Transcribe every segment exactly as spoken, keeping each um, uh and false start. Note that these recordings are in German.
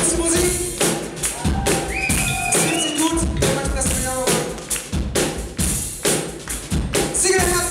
bisschen Musik. Das fühlt sich gut, wenn man das wieder macht. Single Herzen.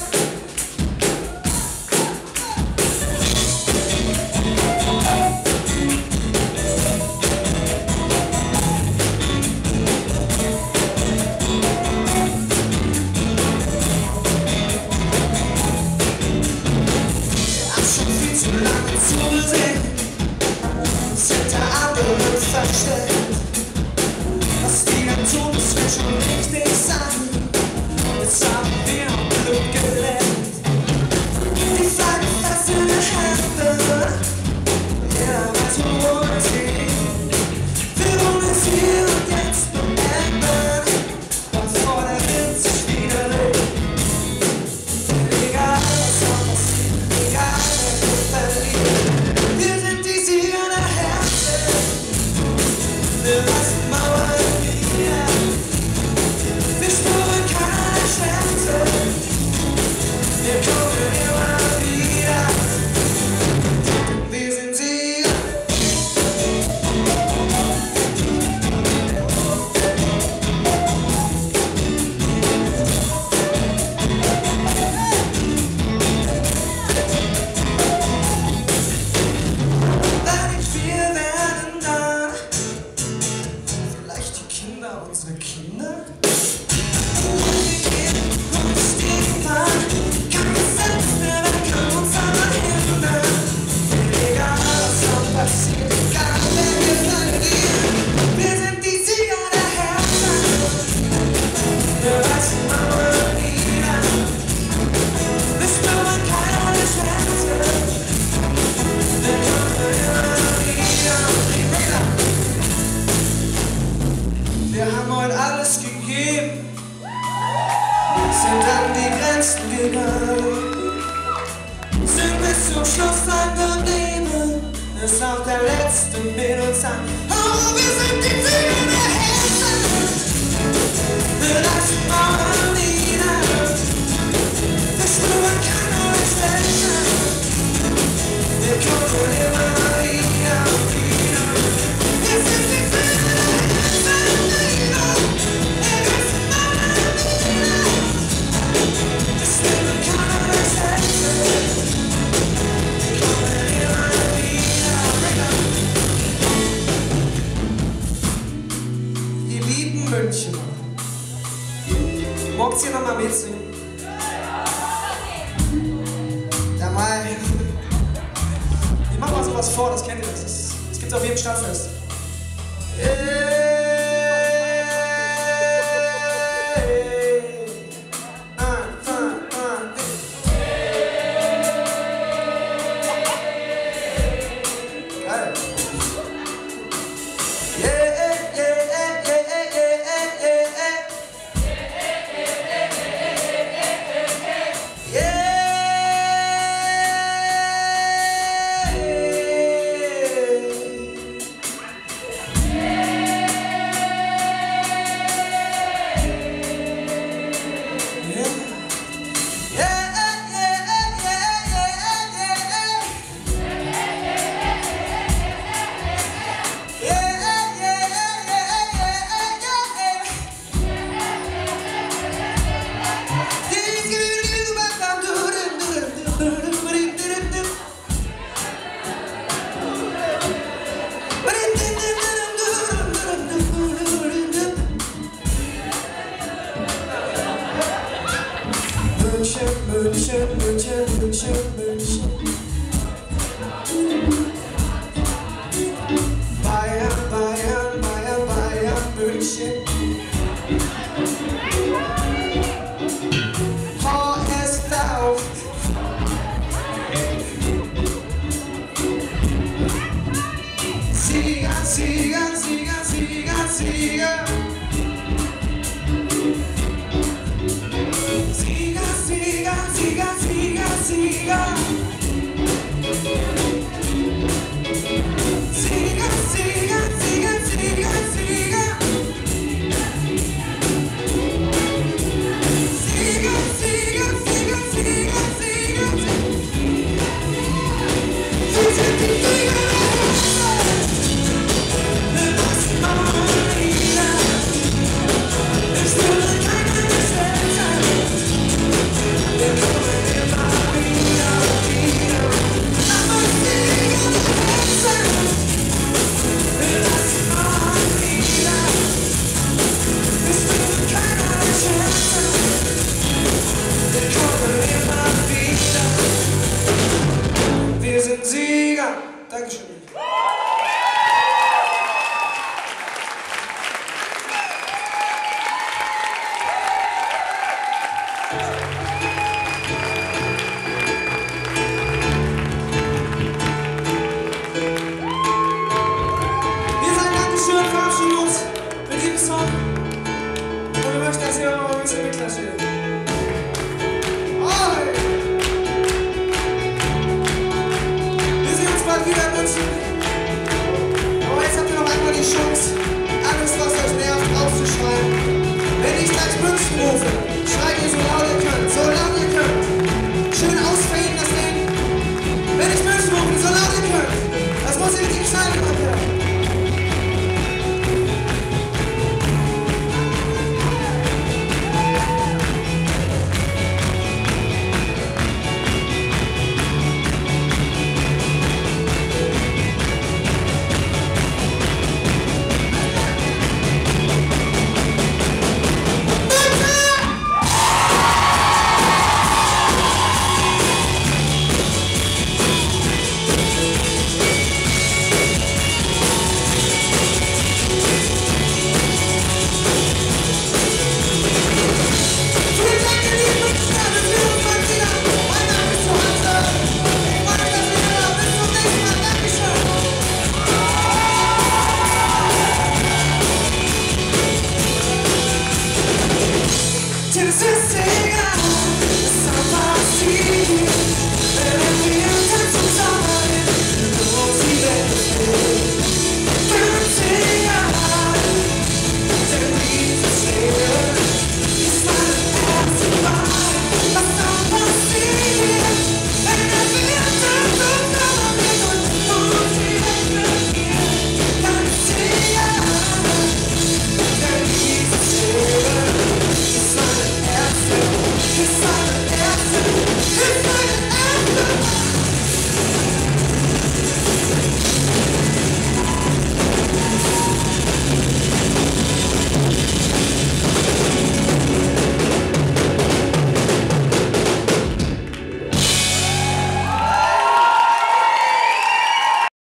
Zu lange zusehen, sind der anderen verstellt. Was die dann tun, das wird schon richtig sein. Jetzt haben wir Blut gelernt. Die Flagge fest in der Hände. Jeder weiß, worum es geht. Wir wollen es hier und jetzt beenden, bevor der Wind sich wieder legt. Egal was noch passiert, egal. Wir sind die Sieger der Herzen. Wir reißen Mauern nieder. Wir spüren keine Schmerzen. Wir kommen immer wieder. Wir sind Sieger. Unsere Kinder? Und irgendwann kann es selbst mehr, wer kann uns aber hindern? Egal was noch passiert, egal wer wir verlieren, wir sind die Sieger der Herzen. Wir reißen Mauern nieder, wir spüren keine Schmerzen. Wir kommen immer wieder. Wir haben heute alles gegeben, sind an die Grenzen gegangen, sind bis zum Schluss angenehm, ist auch der Letzte mit uns an. Oh, wir sind die Sieger der Herzen, wir lassen Mauern nieder, wir spüren keine Schmerzen, wir kommen immer wieder und wieder. Wir sind die Sieger der Herzen. Ihr lieben München, mogt's ihr nochmal mitsingen? Ja, mal. Ich mach mal sowas vor, das kennt ihr, das, ist, das gibt's auf jedem Stadtfest. Yeah. München, München, München, München. Bayern, Bayern, Bayern, Bayern, München. H S V. Sieger, Sieger, Sieger, Sieger, Sieger. Sieger, Sieger, Sieger, Sieger, Sieger. Sieger, Sieger, Sieger, Sieger, Sieger. Sieger, Sieger, Sieger, Sieger, Sieger. Wir sind die Sieger der Herzen. München rufen. Schreit ihr so laut